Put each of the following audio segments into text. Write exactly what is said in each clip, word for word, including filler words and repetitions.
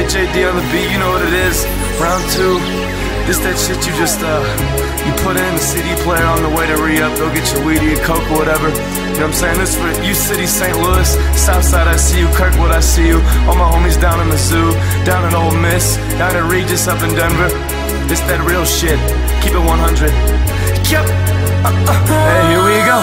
J D on the beat, you know what it is. Round two. This that shit you just, uh, you put in the C D player on the way to re-up, go get your weed or your coke or whatever. You know what I'm saying? This for U City, Saint Louis, Southside, I see you, Kirkwood, I see you. All my homies down in the zoo, down in Ole Miss, down in Regis up in Denver. This that real shit, keep it one hundred. Yep. Uh, uh. Hey, here we go.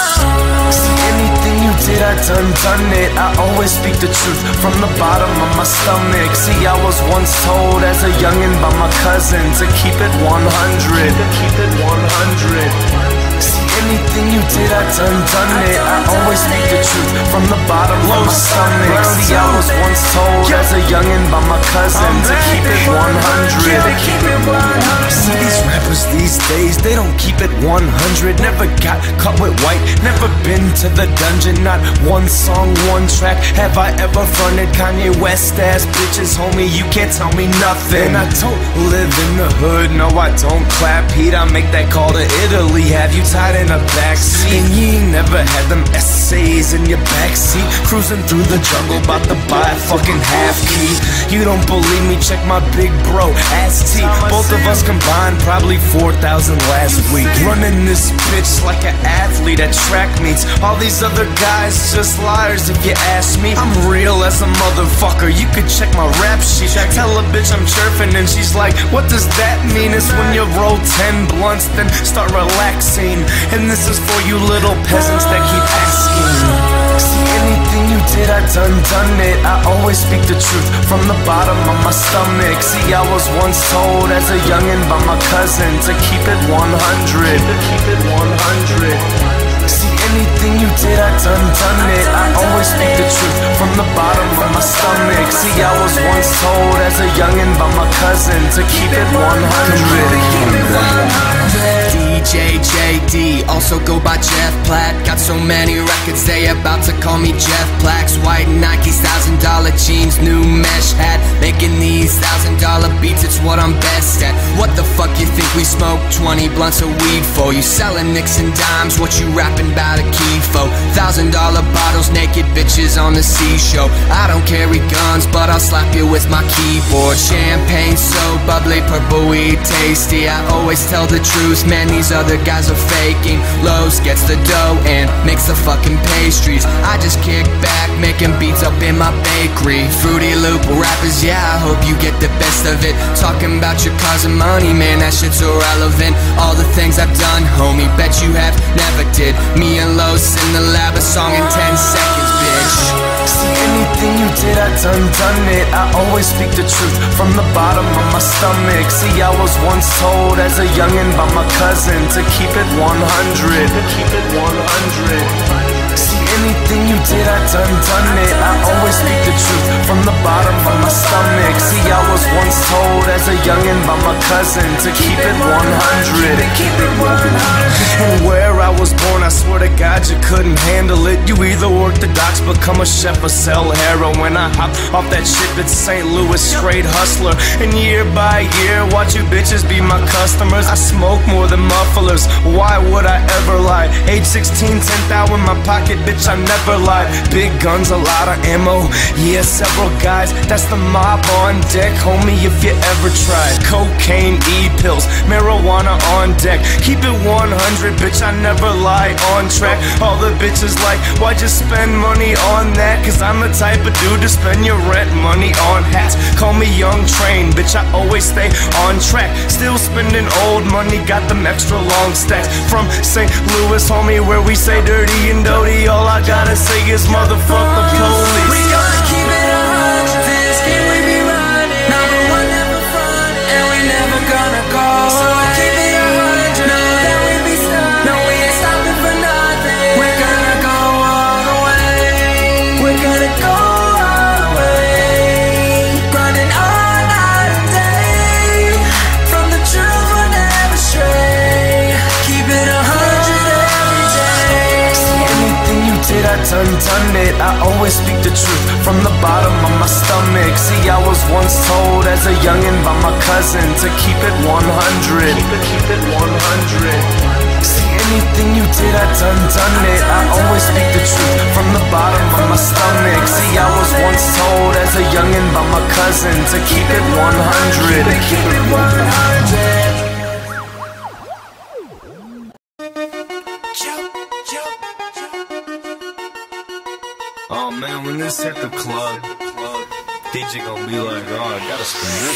See, anything you did, I done, done it. I always speak the truth from the bottom of my stomach. See, I was once told as a youngin' by my cousin to keep it one hundred. Keep it one hundred. See, anything you did, I done, done it. I always speak the truth from the bottom of my stomach. See, I was once told as a youngin' by my cousin to keep it one hundred. See, these rappers these days, they don't keep it one hundred. Never got caught with white, never been to the dungeon. Not one song, one track have I ever fronted Kanye West ass bitches, homie, you can't tell me nothing. I don't live in the hood, no I don't clap heat. I make that call to Italy, have you tied in a backseat? And you ain't never had them essays in your backseat, cruising through the jungle, about to buy a fucking half key. You don't believe me, check my big bro, Ass T. Both of us combined, probably four thousand last week. Running this bitch like an athlete at track meets. All these other guys just liars if you ask me. I'm real as a motherfucker, you could check my rap sheet. Tell a bitch I'm chirping and she's like, what does that mean? It's when you roll ten blunts then start relaxing. And this is for you little peasants that keep asking. See, anything you did, I done, done it. I always speak the truth from the bottom of my stomach. See, I was once told as a youngin' by my cousin to keep it one hundred. Keep it one hundred. See, anything you did, I done, done it. I always speak the truth from the bottom of my stomach. See, I was once told as a youngin' by my cousin to keep it one hundred. D J J D, also go by Jeff Platt. Got so many records, they about to call me Jeff Plax. White Nikes, thousand dollar jeans, new mesh hat. Making these thousand dollar beats, it's what I'm best at. What the fuck you think we smoke twenty blunts of weed for? You selling nicks and dimes, what you rapping about a key for? Thousand dollar bottles, naked bitches on the seashore. I don't carry guns, but I'll slap you with my keyboard. Champagne so bubbly, purple weed tasty. I always tell the truth, man, these other guys are faking. Lowe's gets the dough and makes the fucking pastries. I just kick back, making beats up in my bakery. Fruity Loop rappers, yeah, I hope you get the best of it. Talking about your cars and money, man, that shit's irrelevant. All the things I've done, homie, bet you have never did. Me and Los in the lab, a song in ten seconds, bitch. See, anything you did, I done, done it. I always speak the truth from the bottom of my stomach. See, I was once told as a youngin' by my cousin to keep it one hundred. Keep it one hundred. See, anything you did, I done, done it. I always speak the truth from the bottom of my stomach. See, I was once told as a youngin' by my cousin to keep it one hundred. Keep it one hundred. And where I was born, I swear to God you couldn't handle it. You either work the docks, become a chef, or sell heroin. I hop off that ship at Saint Louis, straight hustler. And year by year, watch you bitches be my customers. I smoke more than mufflers, why would I ever lie? Age sixteen, ten thousand in my pocket, bitch, I never lied. Big guns, a lot of ammo, yeah, several guys. That's the mob on deck, homie, if you ever tried. Cocaine, E-pills, marijuana on deck. Keep it one hundred, bitch, I never lie on track. All the bitches like, why'd you spend money on that? Cause I'm the type of dude to spend your rent money on hats. Call me Young Train, bitch, I always stay on track. Still spending old money, got them extra long stacks. From Saint Louis, homie, where we say dirty and doty. All I gotta say is motherfuck the police. We gonna keep it a hundred, this game we be running. Number one, never front, and we never gonna go away. Keep it a hundred, know that we be stuck. No, we ain't stopping for nothing. We're gonna go all the way. We're gonna go all the way. Grinding all night and day. From the truth we'll never stray. Keep it a hundred every day. See, anything you did, I done, done it. I always speak the truth from the bottom of my stomach. See, I was once told as a youngin' by my cousin to keep it one hundred. Keep it, keep it one hundred. See, anything you did, I done, done it. I always speak the truth from the bottom of my my stomach. See, I was once told as a youngin' by my cousin to keep it one hundred. Keep it one hundred. Oh man, when this hit the club, D J gon' be like, oh, I gotta spin this.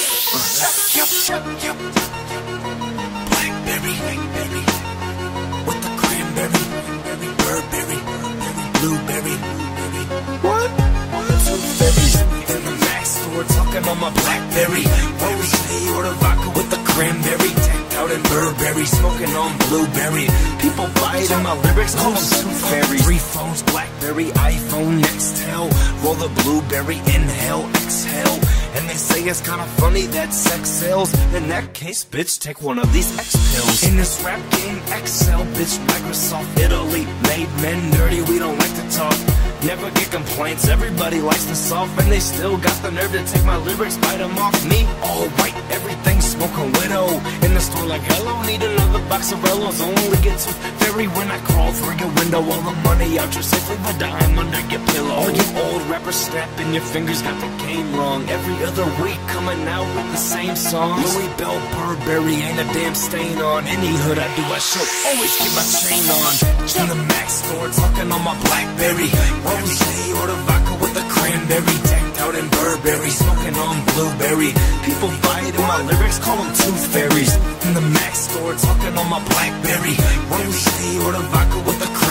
Blackberry, blackberry, with the cranberry, Burberry, blueberry. What? Two berries in the Mac store, talking on my Blackberry. Rosé or the vodka with the cranberry, decked out in Burberry, smoking on blueberry. People bite in my lyrics, call them two fairies. Three phones, Blackberry, iPhone, Nextel. Roll the blueberry, inhale, exhale. And they say it's kinda funny that sex sells. In that case, bitch, take one of these X pills. In this rap game, Excel, bitch, Microsoft, Italy made men dirty, we don't like to talk. Never get complaints, everybody likes the soft. And they still got the nerve to take my lyrics, bite them off me. All white, everything smoking widow. In the store like, hello, need another box of Rellos. Only get too fairy when I crawl through your window. All the money out your safe, leave a dime under your pillow. All you old rappers snapping your fingers, got the game wrong. Every other week coming out with the same song. Louis Bell, Burberry, ain't a damn stain on. Any hood I do, I show, always keep my chain on. In the Mac store, talking on my Blackberry. Rosé or the vodka with the cranberry, decked out in Burberry, smoking on blueberry. People bite in my lyrics, call them tooth fairies. In the Mac store, talking on my Blackberry. Rosé or the vodka with the cranberry.